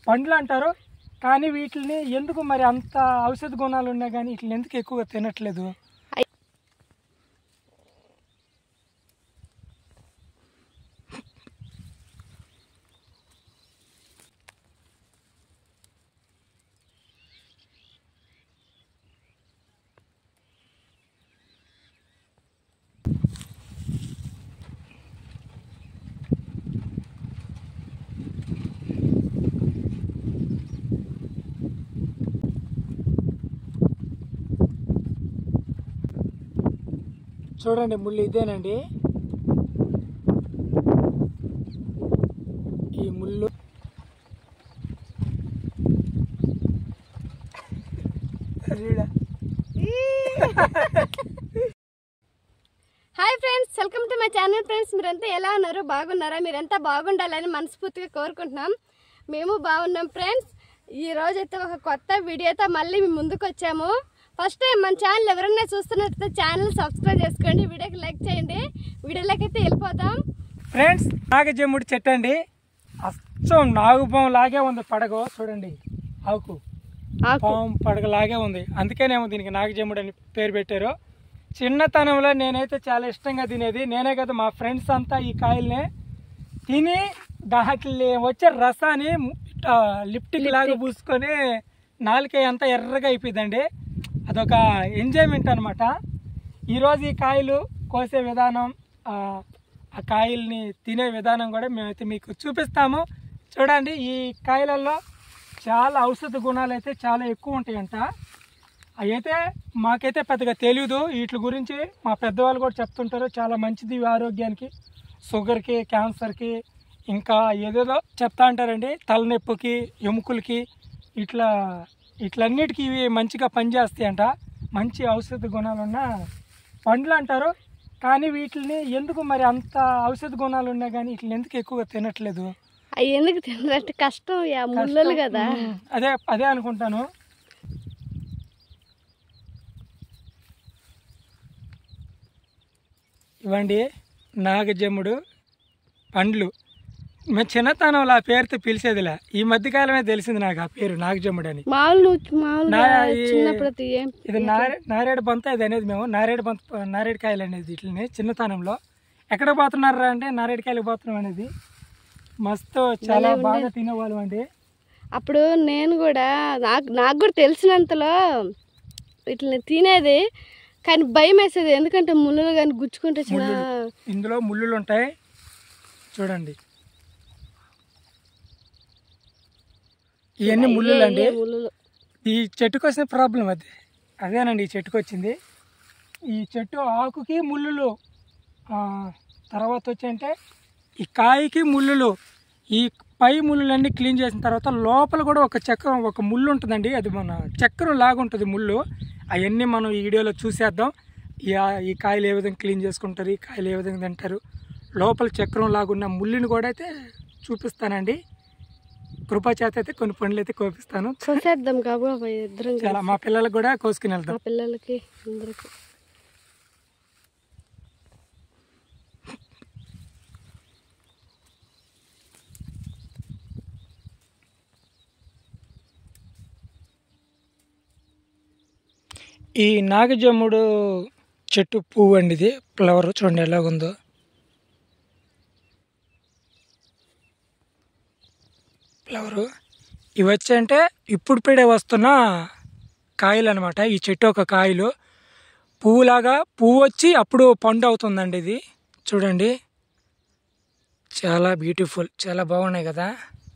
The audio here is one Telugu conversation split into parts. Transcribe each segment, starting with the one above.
పండ్లు అంటారు. కానీ వీటిని ఎందుకు మరి అంత ఔషధ గుణాలు ఉన్నాయి కానీ వీటిని ఎందుకు ఎక్కువగా తినట్లేదు? చూడండి, ముళ్ళు ఇదేనండి. ఈ ముళ్ళు hi friends, welcome to my channel. Friends, మీరంతా ఎలా ఉన్నారు? బాగున్నారా? మీరంతా బాగుండాలని మనస్ఫూర్తిగా కోరుకుంటున్నాం. మేము బాగున్నాం ఫ్రెండ్స్. ఈ రోజైతే ఒక కొత్త వీడియోతో మళ్ళీ మేము ముందుకు వచ్చాము. ఫస్ట్ టైం మన ఛానల్ ఎవరైనా చూస్తున్నట్లయితే ఛానల్ సబ్స్క్రైబ్ చేసుకోండి, వీడియోకి లైక్ చేయండి. వీడియోలోకి అయితే వెళ్ళిపోతాం. ఫ్రెండ్స్, నాగజమ్ముడి చెట్టు అండి. అచ్చం నాగుపాము లాగే ఉంది పడగ. చూడండి, ఆకు పాము పడగలాగే ఉంది. అందుకేనేమో దీనికి నాగజమ్ముడు అని పేరు పెట్టారు. చిన్నతనంలో నేనైతే చాలా ఇష్టంగా తినేది. నేనే కదా, మా ఫ్రెండ్స్ అంతా ఈ కాయల్ని తిని దాంట్లో వచ్చే రసాన్ని లిప్టిక్ లాగా పూసుకొని నాలుకై అంతా ఎర్రగా అయిపోయిందండి. అదొక ఎంజాయ్మెంట్ అనమాట. ఈరోజు ఈ కాయలు కోసే విధానం, ఆ కాయల్ని తినే విధానం కూడా మేమైతే మీకు చూపిస్తాము. చూడండి, ఈ కాయలలో చాలా ఔషధ గుణాలు అయితే చాలా ఎక్కువ ఉంటాయంట. అయితే మాకైతే పెద్దగా తెలియదు వీటి గురించి. మా పెద్దవాళ్ళు కూడా చెప్తుంటారు చాలా మంచిది ఆరోగ్యానికి, షుగర్కి, క్యాన్సర్కి, ఇంకా ఏదేదో చెప్తా ఉంటారండి. తలనొప్పికి, ఎముకలకి, ఇట్లన్నిటికీ ఇవి మంచిగా పనిచేస్తాయంట. మంచి ఔషధ గుణాలున్న పండ్లు అంటారు. కానీ వీటిని ఎందుకు మరి అంత ఔషధ గుణాలు ఉన్నాయి కానీ వీటిని ఎందుకు ఎక్కువగా తినట్లేదు? అవి ఎందుకు తినాలంటే కష్టం, ముళ్ళు కదా. అదే అనుకుంటాను. ఇవ్వండి నాగజమ్ముడు పండ్లు. మేము చిన్నతనంలో ఆ పేరుతో పిలిచేదిలే. ఈ మధ్యకాలమే తెలిసింది నాకు ఆ పేరు నాగజమ్ముడు అని. ఇది నారేడు బంత ఇది అనేది. మేము నారేడు కాయలు అనేది వీటిని చిన్నతనంలో ఎక్కడ పోతున్నారా అంటే నారేడుకాయలకు పోతున్నాం అనేది. మస్తు చాలా బాగా తినేవాళ్ళం అండి. అప్పుడు నేను కూడా నాకు కూడా తెలిసినంతలో వీటిని తినేది, కానీ భయం వేసేది. ఎందుకంటే ముళ్ళు కానీ గుచ్చుకుంటే ఇందులో ముళ్ళులు ఉంటాయి. చూడండి, ఇవన్నీ ముళ్ళులు అండి. ఈ చెట్టుకు వచ్చిన ప్రాబ్లం అదేనండి. ఈ చెట్టుకు వచ్చింది. ఈ చెట్టు ఆకుకి ముళ్ళులు, తర్వాత వచ్చంటే ఈ కాయకి ముళ్ళులు. ఈ పై ముళ్ళులన్నీ క్లీన్ చేసిన తర్వాత లోపల కూడా ఒక ముళ్ళు ఉంటుందండి. అది మన చక్రం లాగా ఉంటుంది ముళ్ళు. అవన్నీ మనం ఈ వీడియోలో చూసేద్దాం. ఈ కాయలు ఏ విధంగా క్లీన్ చేసుకుంటారు, ఈ కాయలు ఏ విధంగా తింటారు, లోపల చక్రం లాగున్న ముళ్ళుని కూడా అయితే చూపిస్తానండి. కృపచేత అయితే కొన్ని పండ్లు అయితే కోపిస్తాను. కోసేద్దాం కాబట్టి ఇద్దరం చాలా మా పిల్లలకు కూడా కోసుకుని వెళ్తాం. మా పిల్లలకి అందరికి. ఈ నాగజమ్ముడు చెట్టు పువ్వు అండి. ఇది ఫ్లవర్ చూడండి ఎలాగుందో. ఫ్లవరు ఇవి వచ్చంటే ఇప్పుడే వస్తున్న కాయలు అనమాట. ఈ చెట్టు ఒక కాయలు పువ్వు వచ్చి అప్పుడు పండు అవుతుందండి. ఇది చూడండి, చాలా బ్యూటిఫుల్, చాలా బాగున్నాయి కదా.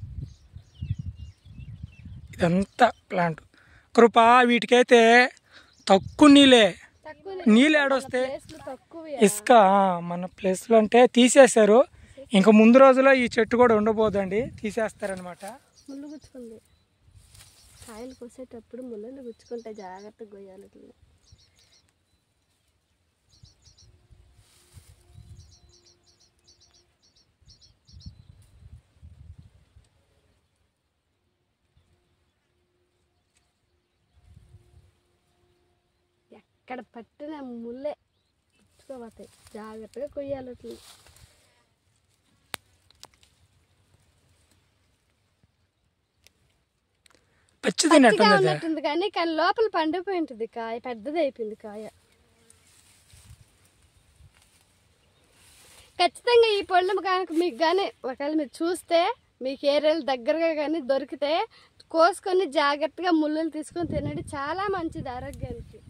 ఇదంతా ప్లాంట్. కృప వీటికైతే తక్కువ నీళ్ళు ఏడొస్తే ఇసుక మన ప్లేస్లో అంటే తీసేశారు. ఇంకా ముందు రోజులో ఈ చెట్టు కూడా ఉండబోదండి, తీసేస్తారనమాట. ముళ్ళు గుచ్చుకుంది. కాయలు కోసేటప్పుడు ముళ్ళు గుచ్చుకుంటే జాగ్రత్తగా కొయ్యాలి. ఎక్కడ పట్టిన ముళ్ళే గుచ్చుకోబోతాయి, జాగ్రత్తగా కొయ్యాలి. పచ్చిది ఉన్నట్టుంది కానీ లోపల పండిపోయి ఉంటుంది కాయ, పెద్దది అయిపోయింది కాయ. ఖచ్చితంగా ఈ పళ్ళు కనుక మీకు కానీ ఒకవేళ మీరు చూస్తే మీకు ఏరియాలు దగ్గరగా కానీ దొరికితే కోసుకొని జాగ్రత్తగా ముళ్ళులు తీసుకొని తినండి, చాలా మంచిది ఆరోగ్యానికి.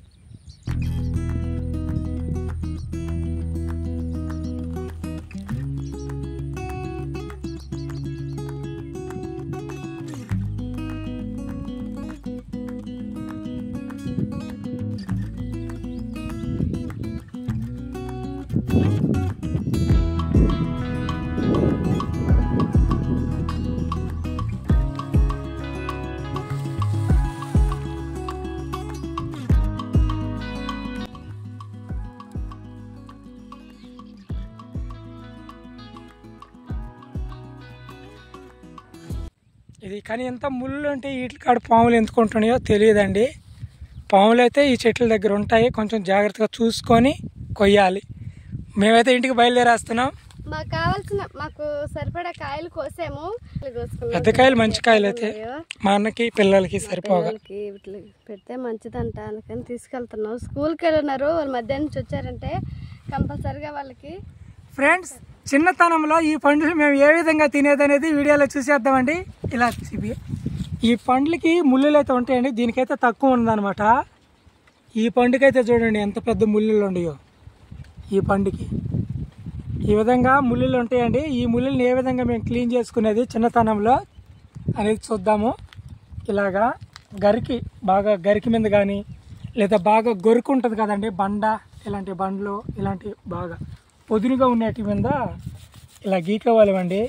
ఇది కానీ ఎంత ముళ్ళు ఉంటే వీటి కాడ పాములు ఎందుకుంటున్నాయో తెలియదండి. పాములు అయితే ఈ చెట్ల దగ్గర ఉంటాయి, కొంచెం జాగ్రత్తగా చూసుకొని కొయ్యాలి. మేమైతే ఇంటికి బయలుదేరేస్తున్నాం. మాకు సరిపడా కాయలు కోసాము. పెద్ద కాయలు మంచి కాయలు అయితే మా అన్నకి పిల్లలకి సరిపోగా పెడితే మంచిదంట, అందుకని తీసుకెళ్తున్నాం. స్కూల్కి వెళ్ళినారు వాళ్ళు, మధ్యాహ్నం నుంచి వచ్చారంటే కంపల్సరిగా వాళ్ళకి. ఫ్రెండ్స్, చిన్నతనంలో ఈ పండ్లు మేము ఏ విధంగా తినేదనేది వీడియోలో చూసేద్దామండి. ఇలా ఈ పండ్లకి ముళ్ళులు అయితే ఉంటాయండి, దీనికైతే తక్కువ ఉందన్నమాట. ఈ పండుకైతే చూడండి ఎంత పెద్ద ముళ్ళులు ఉన్నాయో. ఈ పండుకి ఈ విధంగా ముళ్ళులు ఉంటాయండి. ఈ ముళ్ళుల్ని ఏ విధంగా మేము క్లీన్ చేసుకునేది చిన్నతనంలో అనేది చూద్దాము. ఇలాగా గరికి మీద కానీ లేదా బాగా గొరుకు ఉంటుంది కదండి, బండ, ఇలాంటి బండ్లు ఇలాంటి బాగా పొదునుగా ఉన్నటి మీద ఇలా గీకోవాలండి.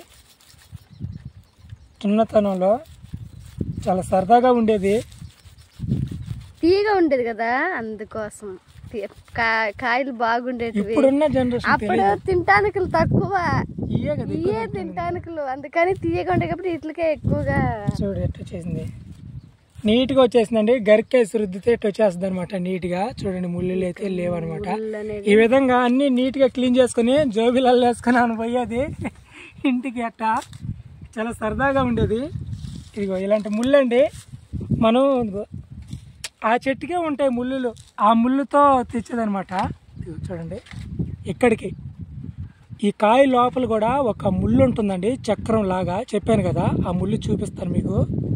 చిన్నతనంలో చాలా సరదాగా ఉండేది, తీయగా ఉండేది కదా, అందుకోసం కాయలు బాగుండేది. ఇప్పుడున్న జనరేషన్ అప్పుడు తింటానికలు తక్కువ, ఇయే తింటానికలు, అందుకని తీయగా ఉండే కాబట్టి వీటికే ఎక్కువగా. చూడు ఎట్లా చేసింది, నీట్గా వచ్చేసిందండి. గరికేసి రుద్దితే ఎట్లా వచ్చేస్తుంది అనమాట నీట్గా. చూడండి ముళ్ళు అయితే లేవన్నమాట. ఈ విధంగా అన్ని నీట్గా క్లీన్ చేసుకుని జోబీలలో వేసుకుని పోయేది ఇంటికి. అట్టా చాలా సరదాగా ఉండేది. ఇదిగో ఇలాంటి ముళ్ళండి, మనం ఆ చెట్టుకే ఉంటాయి ముళ్ళులు, ఆ ముళ్ళుతో తెచ్చేదనమాట. చూడండి ఇక్కడికి ఈ కాయ లోపల కూడా ఒక ముళ్ళు ఉంటుందండి, చక్రం లాగా. చెప్పాను కదా, ఆ ముళ్ళు చూపిస్తాను మీకు.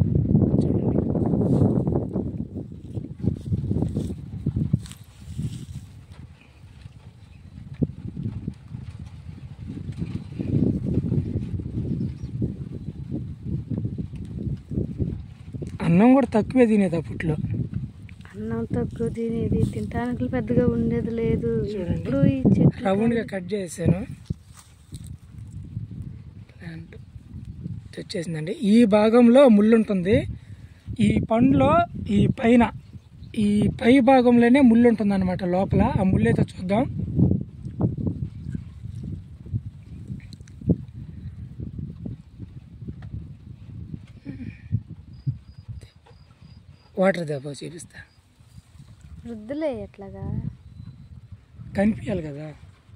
అన్నం కూడా తక్కువే తినేది అప్పట్లో. అన్నం తక్కువ తినేది, తింటానికి పెద్దగా ఉండేది లేదు. చూడండి రౌండ్గా కట్ చేసాను, తెచ్చేసిందండి. ఈ భాగంలో ముళ్ళు ఉంటుంది. ఈ పండులో ఈ పై భాగంలోనే ముళ్ళు ఉంటుంది అనమాట లోపల. ఆ ముళ్ళు అయితే చూద్దాం. వాటర్ దెబ్బ చూపిస్తా, వృద్ధులే ఎట్లాగా కనిపించాలి కదా.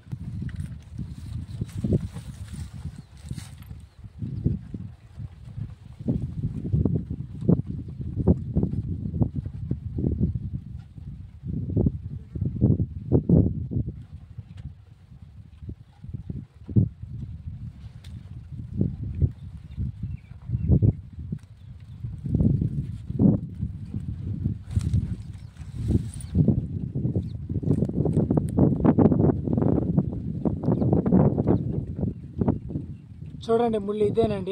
చూడండి ముళ్ళు ఇదేనండి.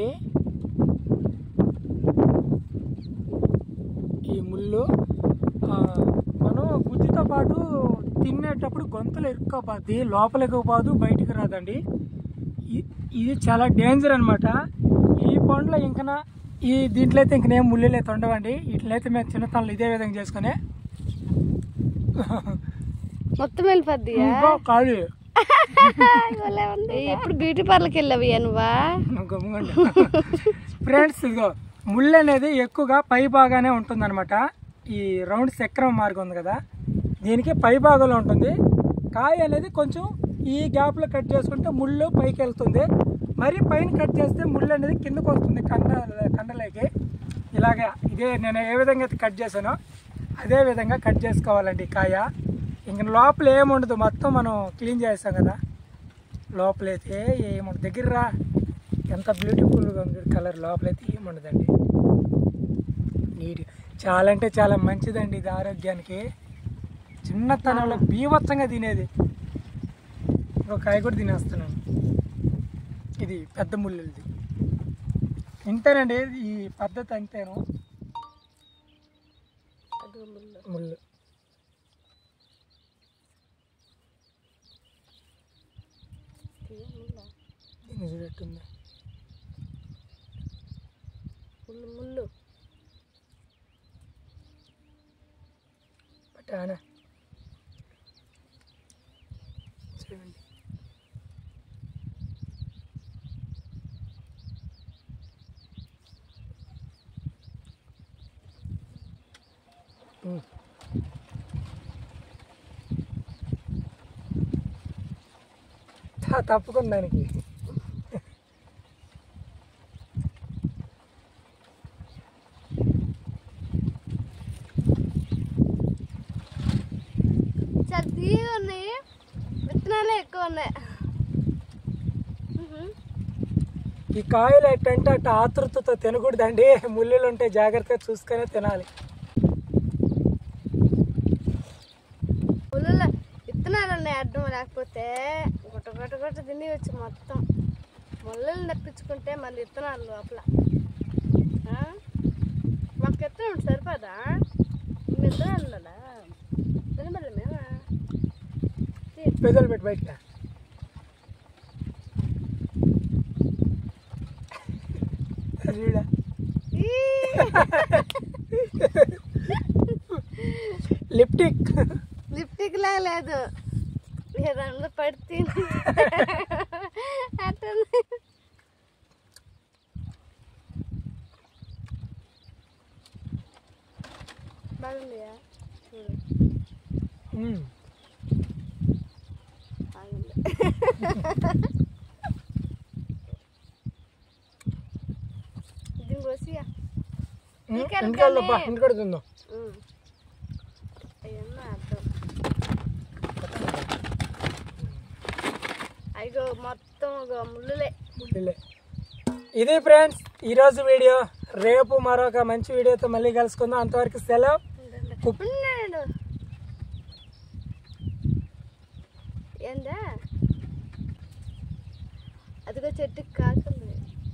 ఈ ముళ్ళు మనం గుజ్జుతో పాటు తినేటప్పుడు గొంతులు ఇరుక్కోపోద్ది, లోపలికి పోదు, బయటికి రాదండి. ఇది చాలా డేంజర్ అనమాట. ఈ పండ్లో ఇంకా దీంట్లో అయితే ఇంకనేం ముళ్ళులు అయితే ఉండవండి. వీటినైతే మేము చిన్నతనంలో ఇదే విధంగా చేసుకునే మొత్తం వెళ్ళిపోద్ది కాదు. ఇప్పుడు బ్యూటీ పార్లర్కి వెళ్ళావి నువ్వా? ఫ్రెండ్స్, ఇదిగో ముళ్ళు అనేది ఎక్కువగా పై భాగానే ఉంటుంది అనమాట. ఈ రౌండ్ చక్రం మార్గం ఉంది కదా, దీనికి పై భాగంలో ఉంటుంది. కాయ అనేది కొంచెం ఈ గ్యాప్లో కట్ చేసుకుంటే ముళ్ళు పైకి వెళ్తుంది. మరి పైన కట్ చేస్తే ముళ్ళు అనేది కిందకు వస్తుంది కండలకి. ఇలాగా ఇదే నేను ఏ విధంగా అయితే కట్ చేశానో అదే విధంగా కట్ చేసుకోవాలండి కాయ. ఇంక లోపల ఏముండదు, మొత్తం మనం క్లీన్ చేస్తాం కదా. లోపలైతే ఏముండదు. దగ్గర రా, ఎంత బ్యూటిఫుల్గా ఉంది కలర్. లోపలైతే ఏముండదండి. నీట్, చాలా అంటే చాలా మంచిదండి ఇది ఆరోగ్యానికి. చిన్నతనంలో బీభత్సంగా తినేది, ఒక కాయ కూడా తినేస్తున్నాను. ఇది పెద్ద ముళ్ళుది. ఇంతేనండి ఈ పద్ధతి, అంతేను. ముళ్ళు చూడట్టుంది. ముళ్ళు పట్టానా చూడండి. తప్పుకుంది దానికి. చాలా తీయగా ఉన్నాయి, విత్తనాలే ఎక్కువ ఉన్నాయి. ఈ కాయలు ఎట్టంటే అట్ట ఆతృతతో తినకూడదండి. ముళ్ళులు ఉంటే జాగ్రత్తగా చూసుకొని తినాలి. ముళ్ళలో విత్తనాలు ఉన్నాయి అడ్డం, లేకపోతే గుట్ట గుట్ట గుట్ట తినేయచ్చు మొత్తం. ముళ్ళలు నప్పించుకుంటే మళ్ళీ విత్తనాలు లోపల. మాకు విత్తనం సరిపోదా? విత్తనాలు ఉండాలా? తినబడలే మేమా? పెద్దలు పెట్టి బయట లిప్టిక్ లిప్టిక్ లా లేదు, ఏదన్నా పడితే అట్లా బాగుందియా? చూడు బాగుంది. దీని కోసియా ఇంటికి తిందాం. అయ్యన్నా అర్థం. అయ్యో మొత్తం ముళ్ళులే. ఇది ఫ్రెండ్స్ ఈరోజు వీడియో. రేపు మరొక మంచి వీడియోతో మళ్ళీ కలుసుకుందాం. అంతవరకు సెలవు. ఏందా అదిగో చెట్టుకి కాకుంది.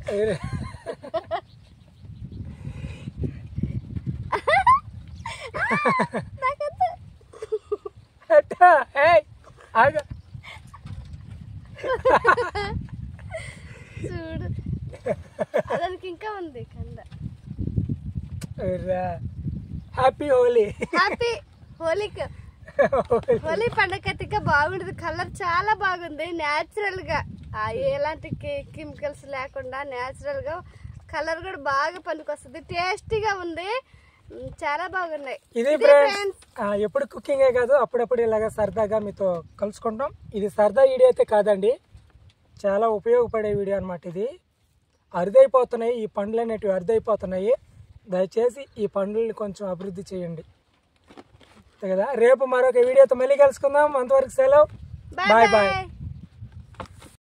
చూడు దానికి ఇంకా ఉంది కంద. హ్యాపీ హోలీ. హ్యాపీ హోలీకి. హోలీ పండగ బాగుంటుంది. కలర్ చాలా బాగుంది. న్యాచురల్ గా ఎలాంటి కెమికల్స్ లేకుండా న్యాచురల్ గా కలర్ కూడా బాగా పనికొస్తుంది. టేస్టీగా ఉంది, చాలా బాగున్నాయి. ఇది ఫ్రెండ్స్ ఎప్పుడు కుకింగే కాదు, అప్పుడప్పుడు ఇలాగా సరదాగా మీతో కలుసుకుంటాం. ఇది సరదా వీడియో అయితే కాదండి, చాలా ఉపయోగపడే వీడియో అనమాట. ఇది అరుదైపోతున్నాయి, ఈ పండ్లు అనేటివి అరుదైపోతున్నాయి. దయచేసి ఈ పండ్లని కొంచెం అభివృద్ధి చేయండి కదా. రేపు మరొక వీడియోతో మళ్ళీ కలుసుకుందాం. అంతవరకు సెలవు. Bye bye.